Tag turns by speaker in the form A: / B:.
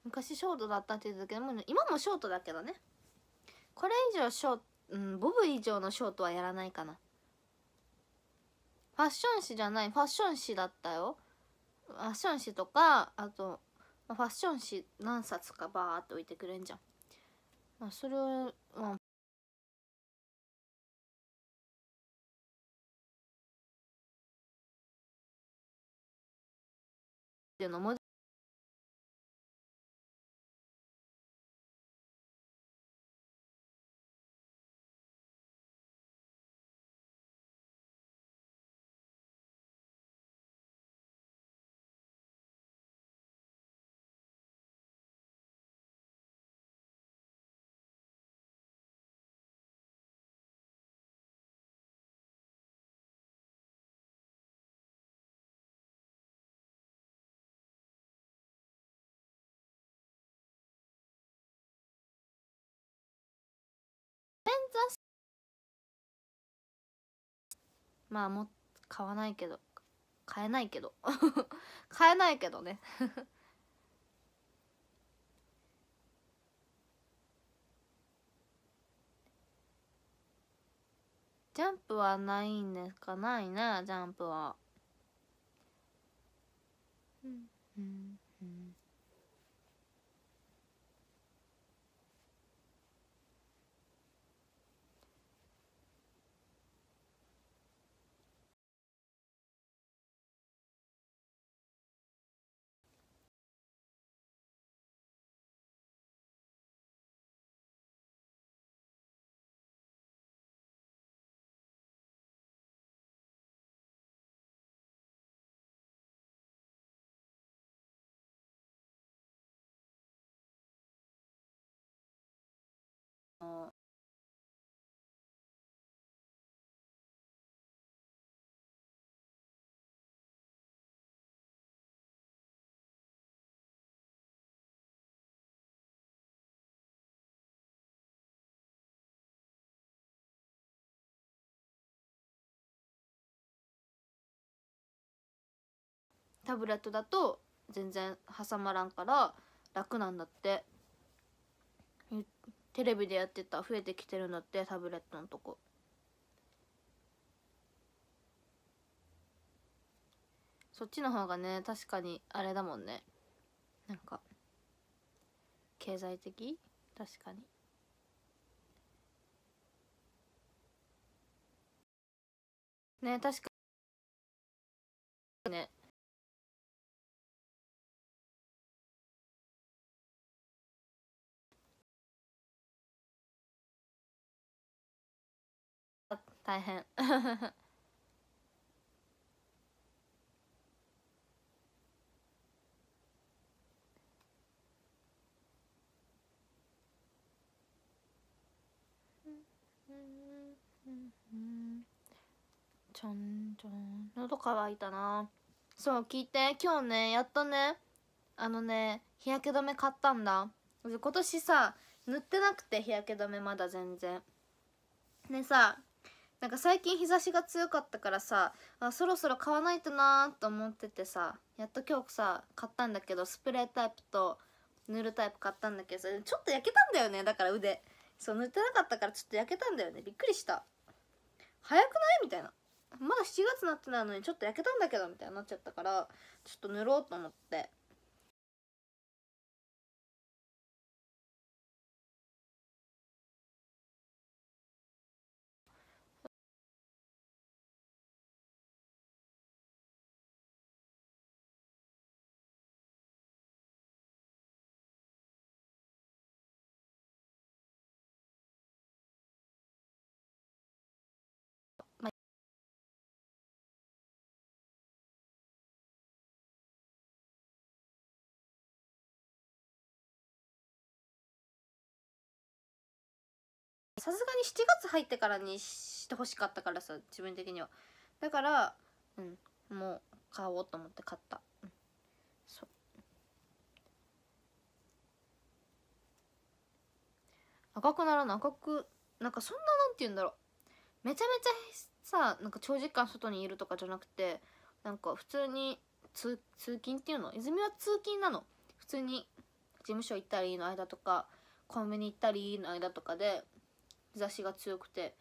A: 昔ショートだったって言ってたけど、もう今もショートだけどね。これ以上ショート、ボブ以上のショートはやらないかな。ファッション誌じゃない、ファッション誌だったよ。ファッション誌とか、あとファッション誌何冊かバーって置いてくれんじゃん。まあそれを、まあっていうのもまあもう買わないけど、買えないけど買えないけどねジャンプはないんですか？ないね、ジャンプは。うんうんうん。タブレットだと全然挟まらんから楽なんだって。テレビでやってた、増えてきてるんだって、タブレットのとこ。そっちの方がね、確かにあれだもんね、なんか経済的。確かにね、確かにね。大変ちょんちょん、喉乾いたな。そう、聞いて、今日ね、やっとね、日焼け止め買ったんだ。今年さ、塗ってなくて、日焼け止めまだ全然。でさ、なんか最近日差しが強かったからさ、そろそろ買わないとなーと思っててさ、やっと今日さ買ったんだけど、スプレータイプと塗るタイプ買ったんだけどさ、ちょっと焼けたんだよね。だから腕、そう塗ってなかったからちょっと焼けたんだよね。びっくりした。早くないみたいな。まだ7月になってないのにちょっと焼けたんだけどみたいになっちゃったから、ちょっと塗ろうと思って。まさすがに7月入ってからにしてほしかったからさ、自分的には。だからもう買おうと思って買った。そう、赤くならない。赤く、なんかそんな、なんて言うんだろう、めちゃめちゃさ、なんか長時間外にいるとかじゃなくて、なんか普通に通勤っていうの、泉は通勤なの。普通に務所行ったりの間とかコンビニ行ったりの間とかで日差しが強くて